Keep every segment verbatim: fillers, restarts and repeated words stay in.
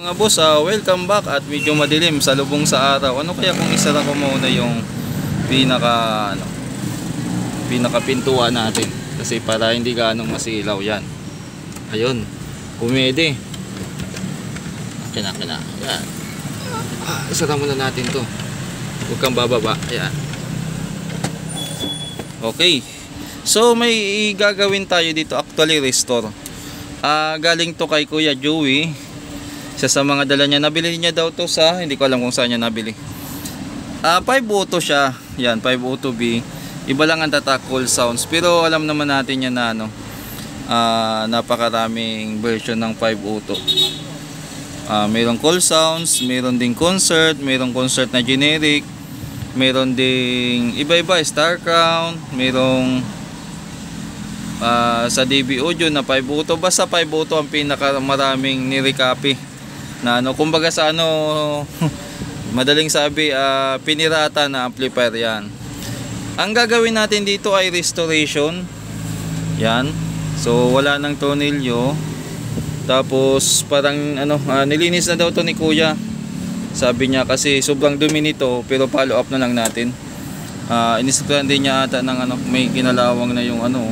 Mga boss, uh, welcome back at medyo madilim sa lubong sa araw. Ano kaya kung isara ko muna yung pinaka ano, pinaka pintuan natin kasi para hindi gaanong masilaw yan. Ayun, pumede. Akin na, akin na. Ayan. Ah, isara muna natin to. Huwag kang bababa. Ayan. Okay. So may gagawin tayo dito, actually restore. Uh, galing to kay Kuya Joey. Isa sa mga dala niya, nabili niya daw to sa, hindi ko alam kung saan niya nabili. Ah, uh, five oh two siya. Yan, five oh two B. Iba lang ang tatak, cool sounds. Pero alam naman natin yan na ano, uh, napakaraming version ng five oh two. Uh, mayroong cool sounds, mayroon ding concert, mayroong concert na generic, mayroon ding iba-iba, Star Crown, mayroong uh, sa D B Audio na five oh two. Basta five oh two ang pinakamaraming ni-recopy. Na ano, kumbaga sa ano, madaling sabi, uh, pinirata na amplifier yan. Ang gagawin natin dito ay restoration. Yan. So wala nang tornilyo. Tapos parang ano, uh, nilinis na daw to ni Kuya. Sabi niya kasi sobrang dumi nito, pero follow up na lang natin. Uh, Inisuklan din niya ata ng ano, may kinalawang na yung ano.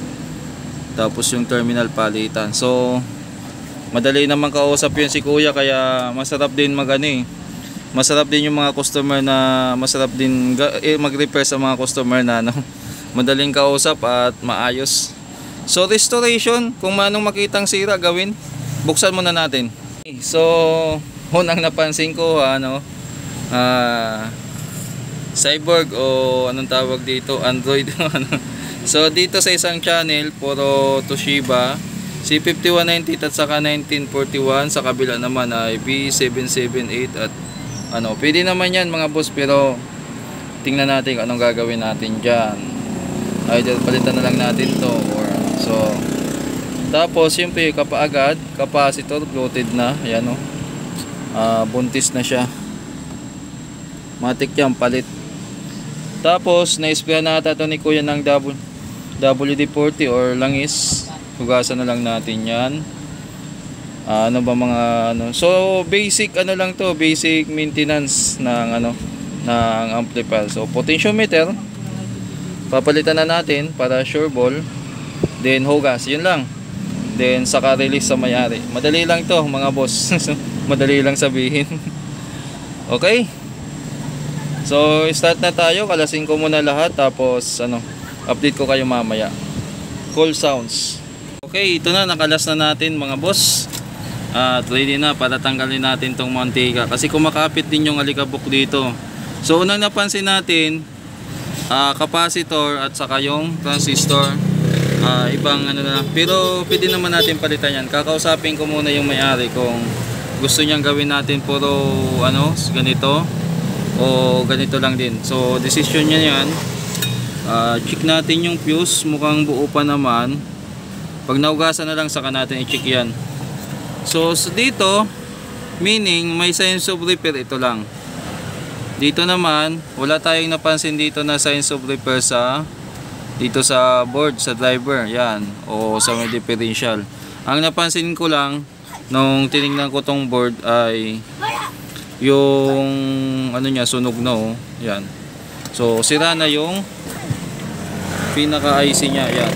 Tapos yung terminal palitan. So madali naman kausap yun si Kuya, kaya masarap din mag-ano eh. Masarap din yung mga customer na masarap din eh, mag-repair sa mga customer na ano, madaling kausap at maayos. So restoration, kung manong makitang sira gawin, buksan muna natin. So unang napansin ko ano, uh, cyborg o anong tawag dito, Android. So dito sa isang channel puro Toshiba C fifty-one ninety at saka nineteen forty-one, sa kabila naman ay B seven seventy-eight at ano, pwede naman yan mga boss, pero tingnan natin kung anong gagawin natin dyan. Either palitan na lang natin to or so. Tapos siyempre kapaagad, capacitor floated na, ayan o, uh, buntis na siya, matik yan, palit. Tapos na-spray na ata to ni Kuya ng W D forty or langis. Hugasan na lang natin yan. Uh, ano ba mga ano. So basic ano lang to, basic maintenance ng ano, ng amplifier. So potentiometer papalitan na natin para sure ball. Then hugas, yun lang. Then saka release sa may-ari. Madali lang to mga boss. Madali lang sabihin. Okay. So start na tayo. Kalasin ko muna lahat, tapos ano, update ko kayo mamaya. Cool sounds. Okay, ito na, nakalas na natin mga boss. At uh, ready na para tanggalin natin tong mantika kasi kumakapit din yung alikabok dito. So unang napansin natin, uh, capacitor at saka yung transistor, uh, ibang ano na, pero pwede naman natin palitan yan. Kakausapin ko muna yung may-ari kung gusto niyang gawin natin puro ano, ganito o ganito lang din. So decision niya yan. Uh, check natin yung fuse, mukhang buo pa naman. Pag naugasan na lang saka natin i-check yan. So, so dito, meaning may signs of repair, ito lang. Dito naman, wala tayong napansin dito na signs of repair sa dito sa board, sa driver, yan, o sa may differential. Ang napansin ko lang nung tinignan ko tong board ay yung ano niya, sunog na oh, yan. So, sira na yung pinaka-I C niya, yan.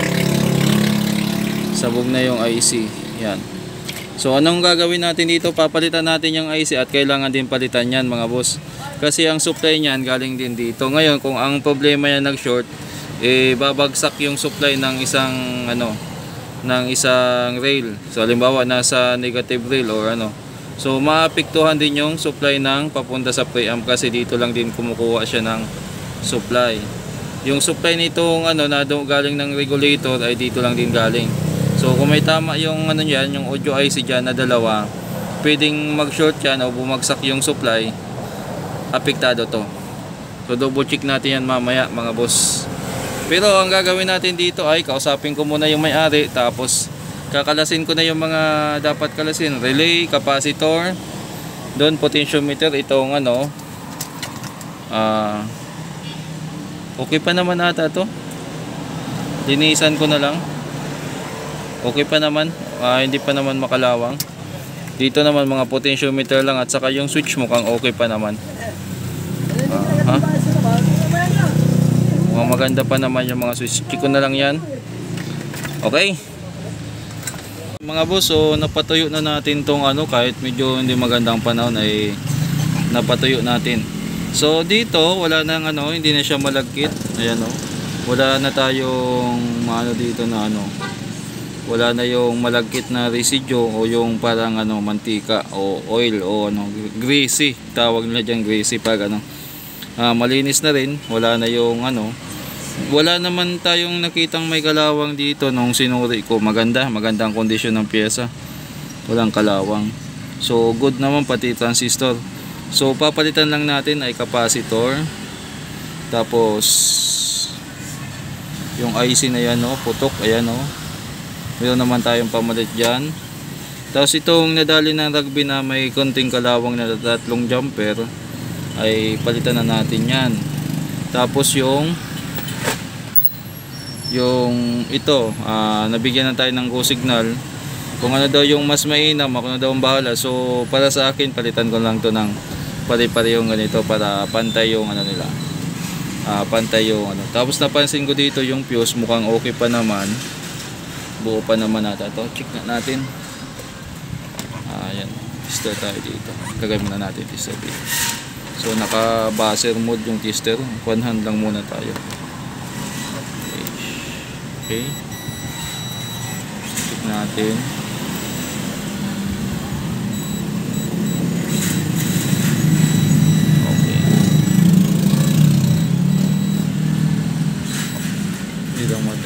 Sabog na yung I C. Yan. So anong gagawin natin dito? Papalitan natin yung I C at kailangan din palitan yan mga boss. Kasi ang supply niyan galing din dito. Ngayon kung ang problema yan nag-short, eh babagsak yung supply ng isang ano, ng isang rail. So halimbawa nasa negative rail or ano. So maapektuhan din yung supply ng papunta sa preamp kasi dito lang din kumukuha siya ng supply. Yung supply nitong ano na galing ng regulator ay dito lang din galing. So kung may tama yung ano yan, yung audio I C dyan na dalawa, pwedeng mag-short yan o bumagsak yung supply, apektado to. So double check natin yan mamaya mga boss. Pero ang gagawin natin dito ay kausapin ko muna yung may-ari, tapos kakalasin ko na yung mga dapat kalasin. Relay, capacitor, doon potentiometer, itong ano, uh, okay pa naman ata to. Linisan ko na lang. Okay pa naman, uh, hindi pa naman makalawang. Dito naman mga potentiometer lang at saka yung switch mukhang okay pa naman. Uh, ha? Mukhang maganda pa naman yung mga switch. Check ko na lang yan. Okay. Mga boss, so napatuyo na natin tong ano, kahit medyo hindi magandang panahon ay napatuyo natin. So dito wala nang ano, hindi na siya malagkit. Ayan oh. Wala na tayong ano dito na ano. Wala na yung malagkit na residue o yung parang ano mantika o oil o ano greasy. Tawag nila diyan greasy pag ano. Ah, malinis na rin, wala na yung ano. Wala naman tayong nakitang may kalawang dito nung sinuri ko. Maganda, magandang kondisyon ng pyesa. Walang kalawang. So good naman pati transistor. So papalitan lang natin ay capacitor. Tapos yung I C na yan, no, putok, ayan no. Meron naman tayong pamalit diyan. Tapos itong nadali ng rugby na may konting kalawang na tatlong jumper ay palitan na natin yan. Tapos yung yung ito, uh, nabigyan na tayo ng go signal. Kung ano daw yung mas mainam, ako na daw ang bahala. So para sa akin, palitan ko lang to ng pare-pare yung ganito para pantay yung ano nila. Uh, pantay yung ano. Tapos napansin ko dito yung fuse mukhang okay pa naman. Buo pa naman nata to. Check na natin. Ayan, tester tayo dito. Kagay muna natin tester dito. So naka buzzer mode yung tester. One hand lang muna tayo. Okay. Check natin. Okay. Hindi lang mo.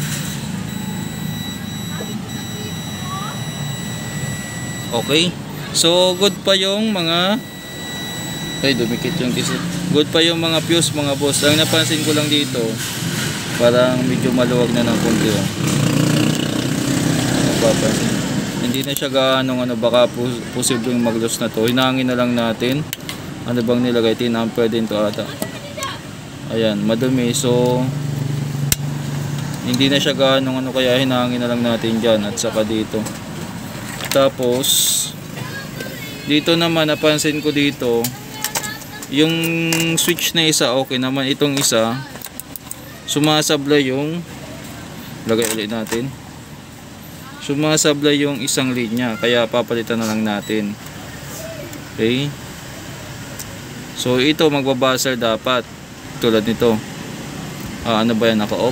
Okay. So good pa yung mga ay dumikit yung tester. Good pa yung mga fuse mga boss. Ang napansin ko lang dito, parang medyo maluwag na ng konti oh. Napapansin. Hindi na siya gaano ano, baka posibleng mag-loss na to. Hinangin na lang natin. Ano bang nilagay? ten ampere din to ata. Ayan, madumi. So hindi na siya gaano ano, kaya hinangin na lang natin dyan at saka dito. Tapos dito naman napansin ko dito yung switch na isa okay naman. Itong isa sumasablay yung lagay ulit natin. Sumasablay yung isang linya kaya papalitan na lang natin. Okay. So ito magbabuzzer dapat tulad nito. Ah, ano ba yan, naka-off?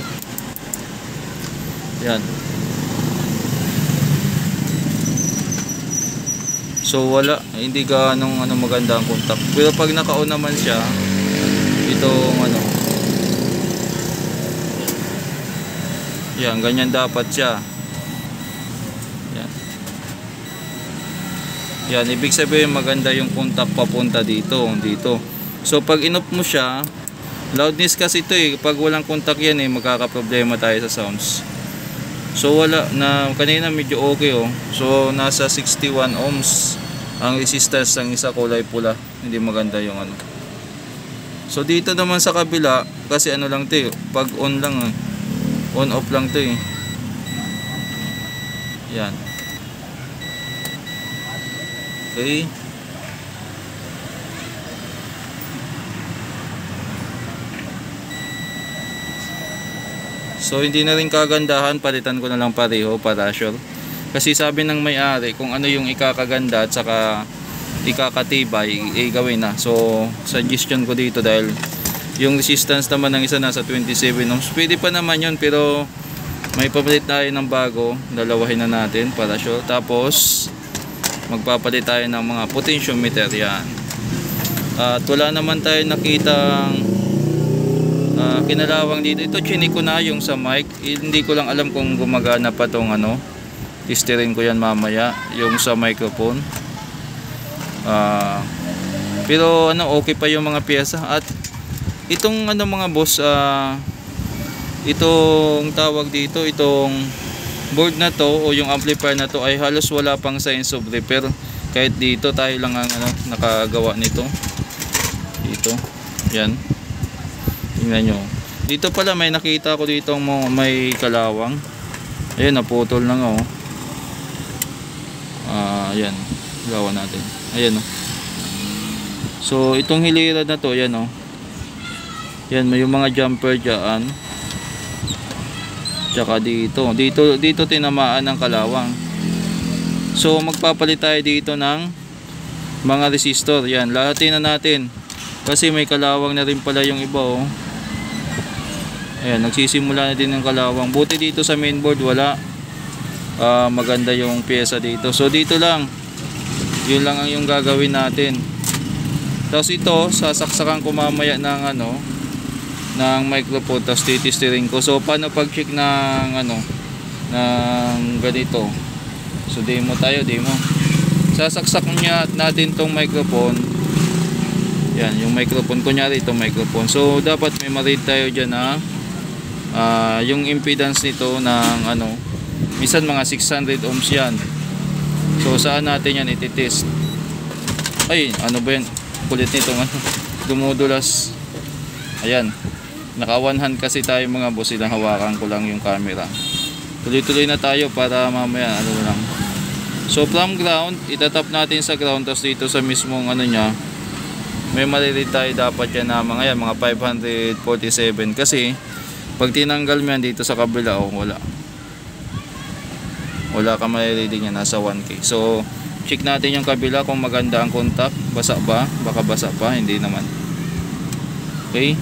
Yan. So wala, hindi ganong ano maganda ang contact. Pero pag naka-on naman siya, itong ano, yan, ganyan dapat siya. Yan. Yan, ibig sabihin maganda yung contact papunta dito, dito. So pag in-off mo siya, loudness kasi ito eh. Pag walang contact yan eh, magkakaproblema tayo sa sounds. So wala na, kanina medyo okay oh. So nasa sixty-one ohms ang resistance ng isa, kulay pula. Hindi maganda yung ano. So dito naman sa kabila, kasi ano lang 'to, pag on lang eh. On off lang 'to eh. Yan. Okay. So hindi na rin kagandahan, palitan ko na lang pareho para sure. Kasi sabi ng may-ari kung ano yung ikakaganda at saka ikakatibay, eh gawin na. So suggestion ko dito dahil yung resistance naman ng isa nasa twenty-seven ohms. Pwede pa naman yun pero may papalit tayo ng bago. Dalawahin na natin para sure. Tapos magpapalit tayo ng mga potentiometer yan. At wala naman tayo nakitang Uh, kinalawang dito. Ito chinik ko na yung sa mic. Hindi ko lang alam kung gumagana pa tong ano. Testerin ko yan mamaya yung sa microphone. Uh, pero ano, okay pa yung mga pyesa. At itong ano mga boss, uh, itong tawag dito, itong board na to o yung amplifier na to ay halos wala pang signs of repair. Kahit dito tayo lang ang ano, nakagawa nito. Dito. Yan. Tingnan nyo. Dito pala may nakita ko dito may kalawang. Ayan, naputol na nga oh. Ah, ayan. Gawa natin. Ayan, oh. So, itong hilira na to, yan, oh. Yan, may yung mga jumper dyan. Tsaka dito. Dito, dito tinamaan ng kalawang. So, magpapalit tayo dito ng mga resistor. Yan, lahatin na natin. Kasi may kalawang na rin pala yung iba, oh. Ayan, nagsisimula na din ng kalawang. Buti dito sa mainboard, wala. Uh, maganda yung pyesa dito. So, dito lang. Yun lang ang yung gagawin natin. Tapos ito, sasaksakan ko mamaya ng ano, ng microphone, tapos titistirin ko. So paano pag-check ng ano, ng ganito? So demo tayo, demo. Sasaksak niya natin tong microphone. Yan, yung microphone, kunyari itong microphone. So dapat may ma-read tayo dyan na uh, yung impedance nito ng ano, minsan mga six hundred ohms yan. So saan natin yan ititest? Ay, ano ba yan? Kulit nito nga, dumudulas. Ayan, naka one hand kasi tayo mga boss, ilang hawakan ko lang yung camera. Tuloy-tuloy na tayo para mamaya ano lang. So from ground, itatap natin sa ground, tapos dito sa mismong ano nya, may mariread tayo dapat yan na mga yan, mga five forty-seven. Kasi pag tinanggal mo yan dito sa kabila, oh, wala wala ka marireading yan, nasa one K. So check natin yung kabila kung maganda ang contact. Basa ba? Baka basa pa. Hindi naman. Okay.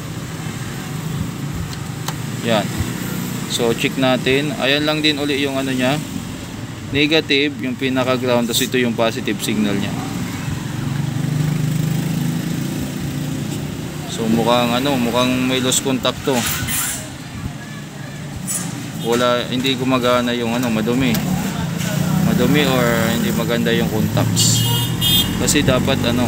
Yan. So check natin. Ayan lang din uli yung ano nya. Negative. Yung pinaka ground. Tapos ito yung positive signal nya. So mukhang ano. Mukhang may lost contact to. Wala. Hindi gumagana yung ano. Madumi. Madumi or hindi maganda yung contacts. Kasi dapat ano,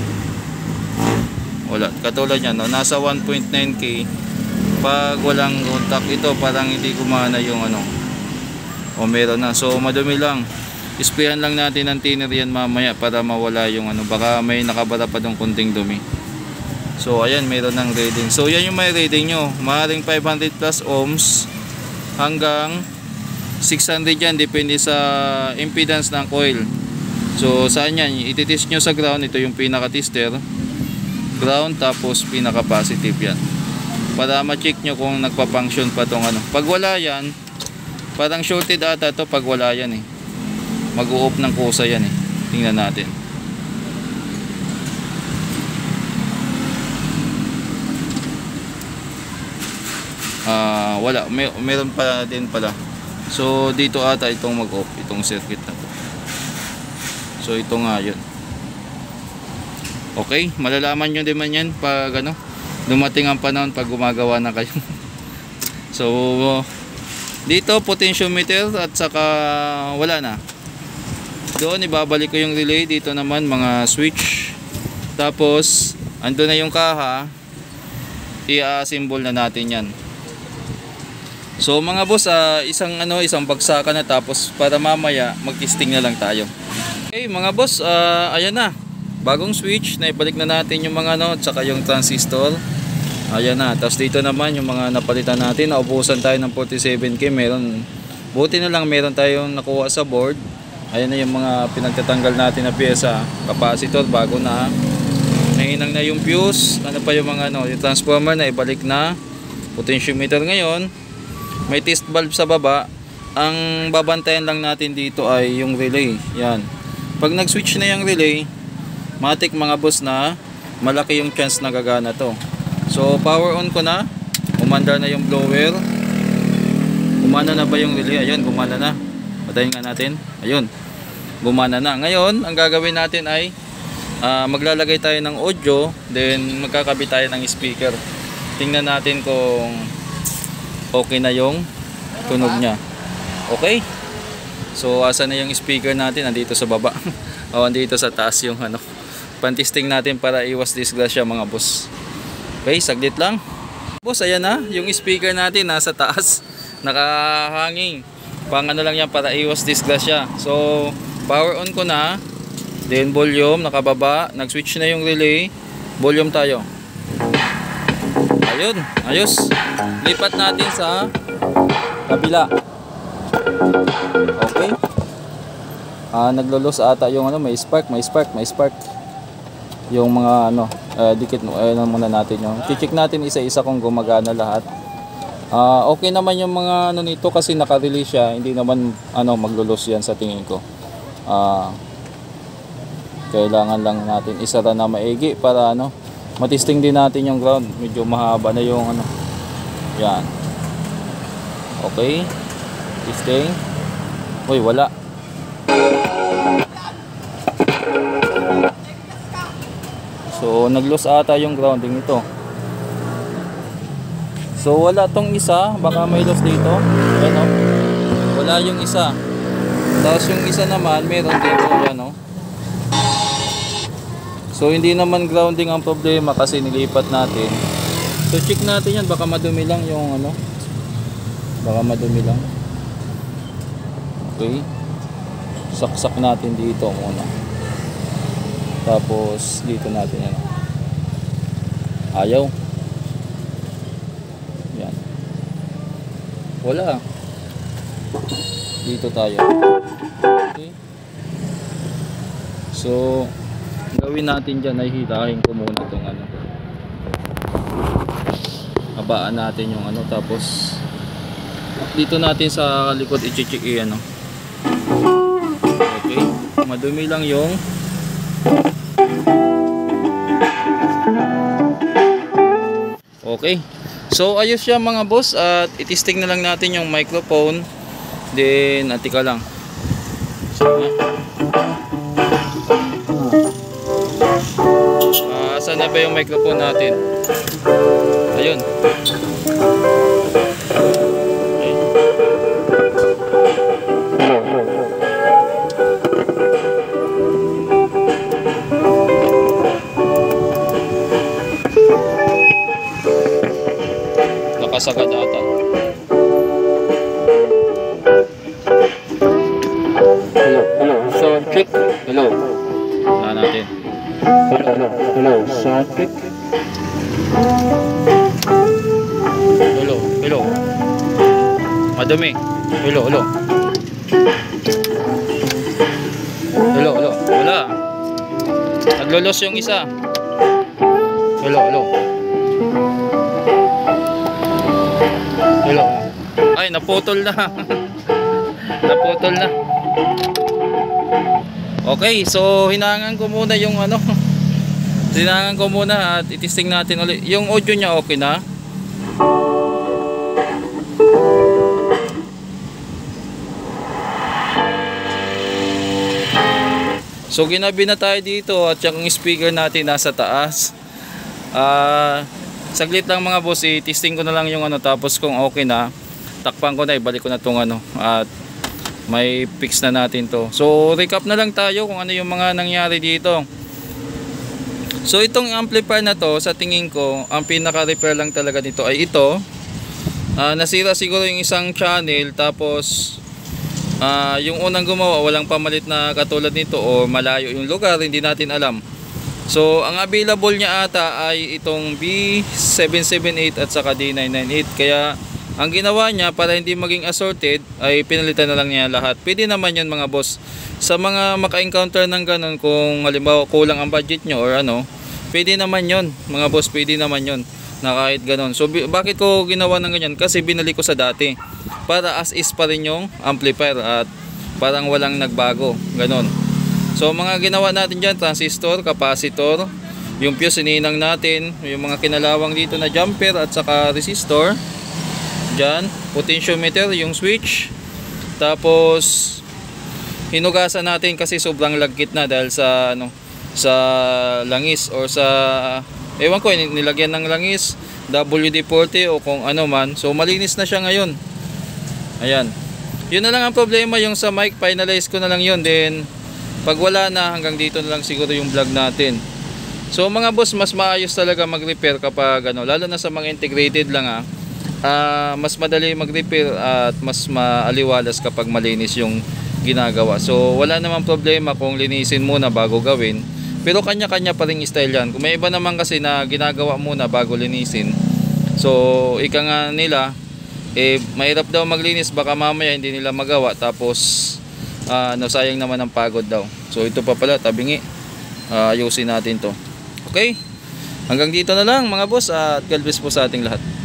wala, katulad yan, no? Nasa one point nine K. Pag walang contact ito, parang hindi gumana yung ano, o meron na. So madumi lang. Isprayan lang natin ng thinner yan mamaya para mawala yung ano, baka may nakabara pa dong kunting dumi. So ayan, meron ng reading. So yan yung may reading nyo, maaaring five hundred plus ohms hanggang six hundred yan, depende sa impedance ng coil. So saan yan, ititest nyo sa ground. Ito yung pinaka tester, ground, tapos pinaka positive yan, para ma-check nyo kung nagpa-function pa tong ano. Pag wala yan, parang shorted ata to. Pag wala yan eh, mag-u-off ng kusa yan eh. Tingnan natin. Ah, uh, wala, may, meron pa din pala. So dito ata itong mag-off, itong circuit na to. So ito nga yun. Okay, malalaman nyo din man yan pag ano, dumating ang panahon pag gumagawa na kayo. So dito potentiometer at saka wala na. Doon ibabalik ko yung relay. Dito naman mga switch. Tapos ando na yung kaha, i-assemble na natin yan. So mga boss, uh, isang ano, isang bagsakan na, tapos para mamaya mag-testing na lang tayo. Okay mga boss, uh, ayan na. Bagong switch, na ibalik na natin yung mga ano, tsaka yung transistor. Ayan na. Tapos dito naman yung mga napalitan natin. Naubusan tayo ng forty-seven K. Meron, buti na lang meron tayong nakuha sa board. Ayan na yung mga pinagtatanggal natin na pyesa. Capacitor, bago na. Nahinang na yung fuse. Ano pa yung mga ano, yung transformer na ibalik na. Potentiometer ngayon. May test valve sa baba. Ang babantayan lang natin dito ay yung relay. Yan. Pag nag-switch na yung relay, matik mga boss na malaki yung chance na gagana to. So power on ko na. Umandar na yung blower. Gumana na ba yung relay? Ayun, gumana na. Patayin nga natin. Ayun. Gumana na. Ngayon, ang gagawin natin ay uh, maglalagay tayo ng audio, then magkakabit tayo ng speaker. Tingnan natin kung okay na yung tunog niya. Okay? So asa na yung speaker natin? Andito sa baba. O andito sa taas yung ano. Pantisting natin para iwas disgrasya mga boss. Okay, saglit lang. Boss, ayan na. Yung speaker natin nasa taas. Nakahanging. Pang ano lang yan para iwas disgrasya. So power on ko na. Then volume, nakababa. Nag-switch na yung relay. Volume tayo. Ayun, ayos. Lipat natin sa kabila. Okay. Ah, naglo-loose ata yung ano, may spark, may spark, may spark. Yung mga ano, uh, dikit mo, eh, ano muna natin yung. I-check natin isa-isa kung gumagana lahat. Ah, okay naman yung mga ano nito kasi naka-release siya, hindi naman ano maglo-loose yan sa tingin ko. Ah, kailangan lang natin isara na maigi para ano, matesting din natin yung ground. Medyo mahaba na yung ano. Yan. Okay. Testing. Uy, wala. So, nag-loose ata yung grounding nito. So, wala tong isa. Baka may loose dito. Ayan o. Wala yung isa. Tapos yung isa naman, meron dito. Ayan o. So, hindi naman grounding ang problema kasi nilipat natin. So, check natin yan. Baka madumi lang yung ano. Baka madumi lang. Okay. Saksak natin dito muna. Tapos dito natin yan. Ayaw. Yan. Wala. Dito tayo. Okay. So gawin natin dyan ay hilahin ko muna itong ano. Habaan natin yung ano. Tapos dito natin sa likod i-check i-ano. Okay. Madumi lang yung okay. So ayos siya mga boss at itesting na lang natin yung microphone. Then atika lang. So, uh, saan na ba yung microphone natin? Ayun. Nakasagad ata. Hello, hello, sound check. Hello. Na natin. Hello, hello, hello, sound check. Hello, hello. Madumi. Hello, hello. Hello, hello. Wala. Naglolos yung isa. Hello, hello. Hello. Ay, naputol na. Naputol na. Okay, so hinangan ko muna yung ano. Hinangan ko muna at itesting natin ulit. Yung audio niya okay na. So ginabi na tayo dito at yung speaker natin nasa taas. Ah, uh, saglit lang mga boss, i-testing ko na lang yung ano, tapos kung okay na, takpan ko na, ibalik ko na tong ano at may fix na natin to. So recap na lang tayo kung ano yung mga nangyari dito. So itong amplifier na to, sa tingin ko, ang pinaka-repair lang talaga nito ay ito. Uh, nasira siguro yung isang channel, tapos uh, yung unang gumawa walang pamalit na katulad nito o malayo yung lugar, hindi natin alam. So ang available niya ata ay itong B seven seven eight at saka D nine nine eight. Kaya ang ginawa niya para hindi maging assorted ay pinalitan na lang niya lahat. Pwede naman yun mga boss. Sa mga maka-encounter ng ganun, kung halimbawa kulang ang budget nyo or ano, pwede naman yun mga boss, pwede naman yun na kahit ganun. So bakit ko ginawa ng ganyan? Kasi binalik ko sa dati para as is pa rin yung amplifier at parang walang nagbago, ganun. So mga ginawa natin dyan, transistor, capacitor, yung fuse sininang natin, yung mga kinalawang dito na jumper at saka resistor dyan, potentiometer, yung switch, tapos hinugasan natin kasi sobrang lagkit na dahil sa ano, sa langis or sa ewan ko, nilagyan ng langis, W D forty o kung ano man. So malinis na siya ngayon. Ayan, yun na lang ang problema, yung sa mic finalize ko na lang yun. Then pag wala na, hanggang dito na lang siguro yung vlog natin. So mga boss, mas maayos talaga mag-repair kapag ano, lalo na sa mga integrated lang ha. Uh, mas madali mag-repair at mas maaliwalas kapag malinis yung ginagawa. So wala namang problema kung linisin muna bago gawin. Pero kanya-kanya pa rin style yan. Kung may iba naman kasi na ginagawa muna bago linisin, so ika nga nila, eh mahirap daw maglinis, baka mamaya hindi nila magawa, tapos uh, ano, sayang naman ang pagod daw. So ito pa pala, tabingi. Uh, ayusin natin to. Okay, hanggang dito na lang mga boss, at God bless po sa ating lahat.